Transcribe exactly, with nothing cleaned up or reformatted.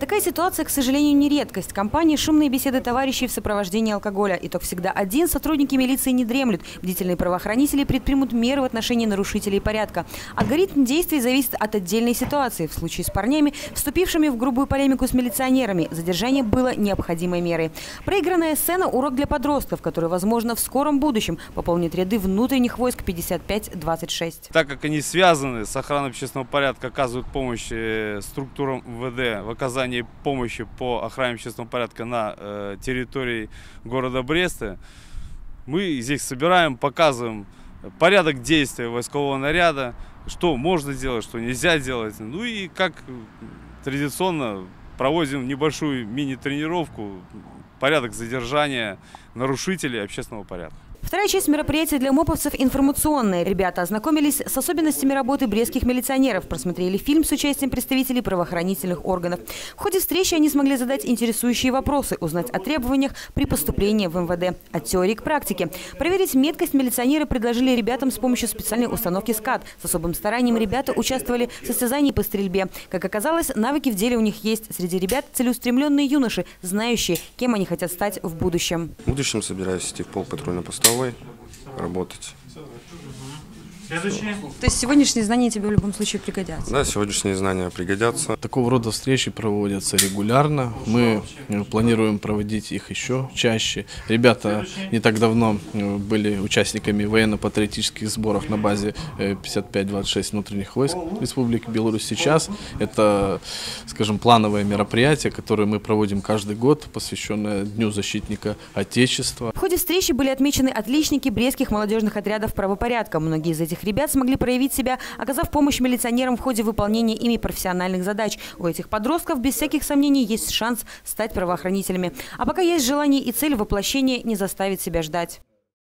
Такая ситуация, к сожалению, не редкость. Компании шумные беседы товарищей в сопровождении алкоголя. Итог всегда один. Сотрудники милиции не дремлют. Бдительные правоохранители предпримут меры в отношении нарушителей порядка. Алгоритм действий зависит от отдельной ситуации. В случае с парнями, вступившими в грубую полемику с милиционерами, задержание было необходимой мерой. Проигранная сцена – урок для подростков, который, возможно, в скором будущем пополнит ряды внутренних войск пятьдесят пять двадцать шесть. Так как они связаны с охраной общественного порядка, оказывают помощь структурам эм вэ дэ в оказании помощи по охране общественного порядка на э, территории города Бреста, мы здесь собираем, показываем порядок действия войскового наряда, что можно делать, что нельзя делать. Ну и как традиционно проводим небольшую мини-тренировку, порядок задержания нарушителей общественного порядка. Вторая часть мероприятия для моповцев информационная. Ребята ознакомились с особенностями работы брестских милиционеров, просмотрели фильм с участием представителей правоохранительных органов. В ходе встречи они смогли задать интересующие вопросы, узнать о требованиях при поступлении в эм вэ дэ, от теории к практике. Проверить меткость милиционеры предложили ребятам с помощью специальной установки скат. С особым старанием ребята участвовали в состязании по стрельбе. Как оказалось, навыки в деле у них есть. Среди ребят целеустремленные юноши, знающие, кем они хотят стать в будущем. В будущем собираюсь идти в полпатрульно-постовой, работать. Следующее. То есть сегодняшние знания тебе в любом случае пригодятся? Да, сегодняшние знания пригодятся. Такого рода встречи проводятся регулярно. Мы планируем проводить их еще чаще. Ребята не так давно были участниками военно-патриотических сборов на базе пятьдесят пять двадцать шесть внутренних войск Республики Беларусь. Сейчас это, скажем, плановое мероприятие, которое мы проводим каждый год, посвященное Дню защитника Отечества. В ходе встречи были отмечены отличники брестских молодежных отрядов правопорядка. Многие из этих ребят смогли проявить себя, оказав помощь милиционерам в ходе выполнения ими профессиональных задач. У этих подростков без всяких сомнений есть шанс стать правоохранителями. А пока есть желание и цель, воплощения не заставит себя ждать.